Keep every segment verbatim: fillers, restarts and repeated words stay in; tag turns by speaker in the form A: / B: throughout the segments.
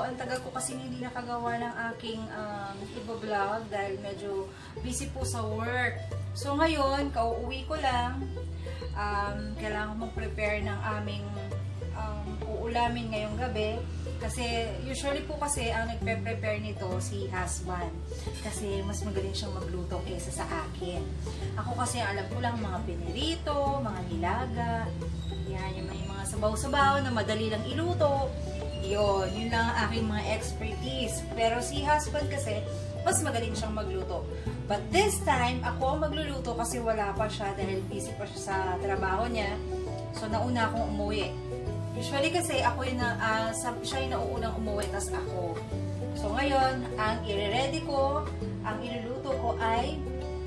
A: ang tagal ko kasi hindi nakagawa ng aking um, iba-vlog dahil medyo busy po sa work. So ngayon, kauuwi ko lang. Um, kailangan ko mag-prepare ng aming um, uulamin ngayong gabi. Kasi usually po kasi ang nagpe-prepare nito si husband. Kasi mas magaling siyang magluto kaysa sa akin. Ako kasi alam ko lang mga pinirito, mga nilaga. Yan, yung may mga sabaw-sabaw na madali lang iluto. Yun, yun lang ang aking mga expertise. Pero si husband kasi, mas magaling siyang magluto. But this time, ako ang magluluto kasi wala pa siya dahil busy pa siya sa trabaho niya. So, nauna akong umuwi. Usually kasi ako yung na, uh, siya yung nauunang umuwi, tas ako. So, ngayon, ang i-ready ko, ang iluluto ko ay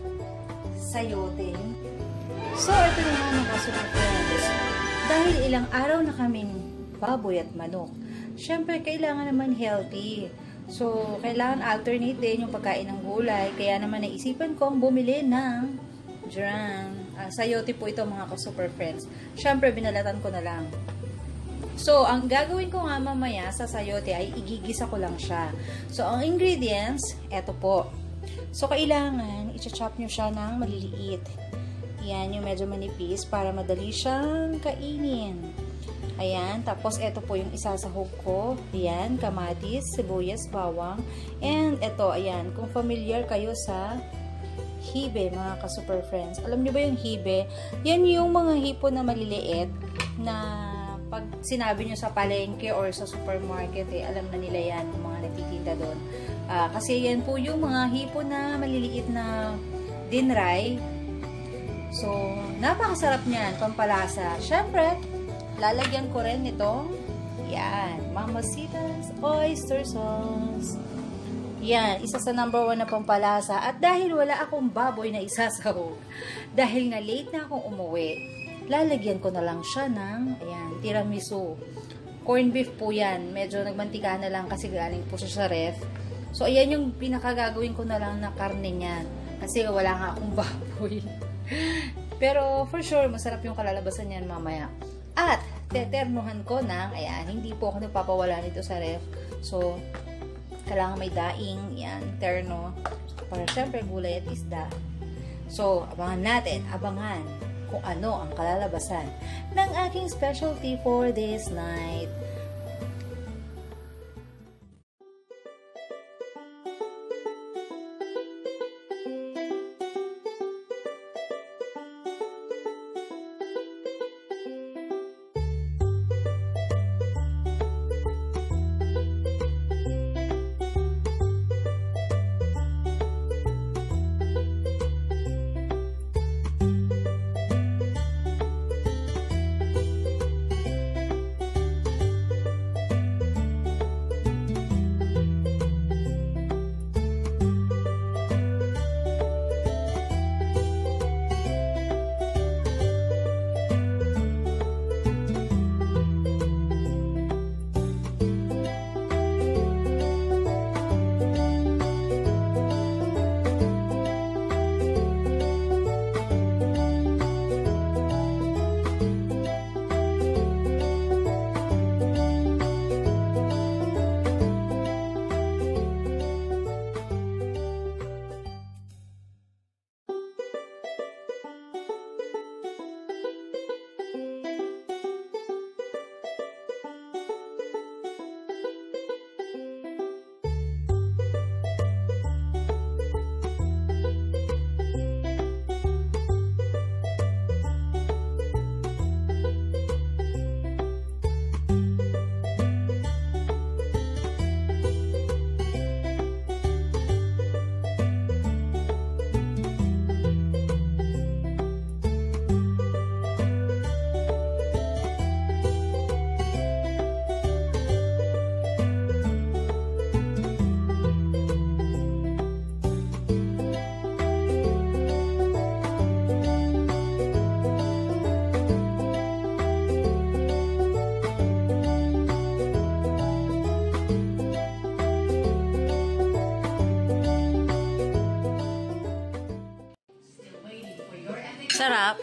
A: sayote. So, ito na nga mga super friends. Dahil ilang araw na kaming baboy at manok, syempre, kailangan naman healthy. So, kailangan alternate din yung pagkain ng gulay. Kaya naman naisipan kong bumili ng dran. Uh, sayote po ito mga ka-super friends. Syempre, binalatan ko na lang. So, ang gagawin ko nga mamaya sa sayote ay igigisa ko lang siya. So, ang ingredients, eto po. So, kailangan, i-chop nyo siya ng maliliit. Yan, yung medyo manipis para madali siyang kainin. Ayan, tapos eto po yung isasahog ko. Ayan, kamatis, sibuyas, bawang. And eto, ayan, kung familiar kayo sa hibe, mga ka-super friends. Alam niyo ba yung hibe? Yan yung mga hipon na maliliit na pag sinabi nyo sa palengke or sa supermarket, eh, alam na nila yan, yung mga nagtitinda doon. Uh, kasi yan po yung mga hipon na maliliit na dinray. So, napakasarap niyan, pampalasa. Syempre, lalagyan ko rin itong, yan, Mamacita's Oyster Sauce. Yan, isa sa number one na pampalasa. At dahil wala akong baboy na isasahog, dahil na late na akong umuwi, lalagyan ko na lang siya ng, ayan, tiramisu. Corn beef po yan. Medyo nagmantika na lang kasi galing po siya sa ref. So, ayan yung pinakagagawin ko na lang na karne niyan. Kasi wala nga akong baboy. Pero, for sure, masarap yung kalalabasan niyan mamaya. At, teternuhan ko ng, ayan, hindi po ako nagpapawala nito sa ref. So, kailangan may daing, yan, terno. Para syempre, gulay at isda. So, abangan natin, abangan kung ano ang kalalabasan ng aking specialty for this night. Sarap.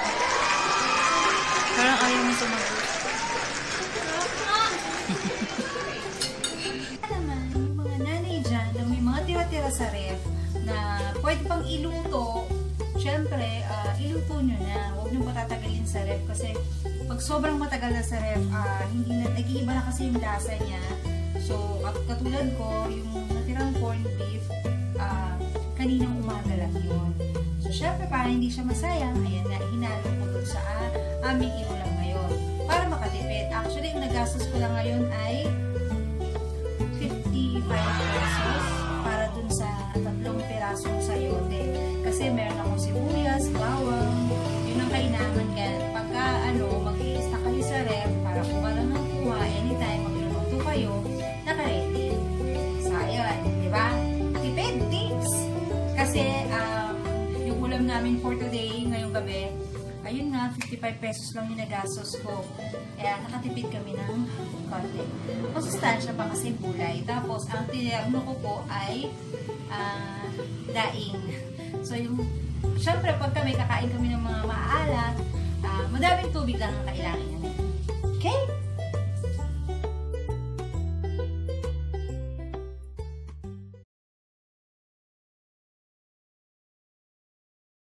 A: Parang ayaw mo sumagot. Naman, yung mga nanay dyan na may mga tira-tira sa ref na pwede pang iluto, syempre, uh, iluto nyo na. Huwag nyo patatagalin sa ref kasi pag sobrang matagal na sa ref, uh, hindi na, nag-iiba na kasi yung lasa niya. So, kat katulad ko, yung natirang corned beef, uh, kaninang umaga lang yun. So, syempre, para hindi siya masayang, ayan na, hinalo ko dun sa uh, aming inulam ngayon. Para makatipid. Actually, yung nagastos ko lang ngayon ay fifty-five pesos para dun sa tatlong pirasong sayote. Kasi meron akong sibuyas, bawang, yun ang kailangan ka. Pagka ano, mag-i-stack kayo sa ref para kung walang nang kuha, anytime magluluto kayo, naka-ready. So, ayun, di ba? Tipid tips! Kasi, um, yung ulam namin for today, ngayong gabi, ayun nga, fifty-five pesos lang yung nagastos ko. Kaya nakatipid kami ng konti. Masustansya pa kasi gulay. Tapos, ang tinirano ko po ay uh, daing. So, yung, syempre, pag kami kakain kami ng mga maaalat, uh, madaming tubig lang ang kailangan.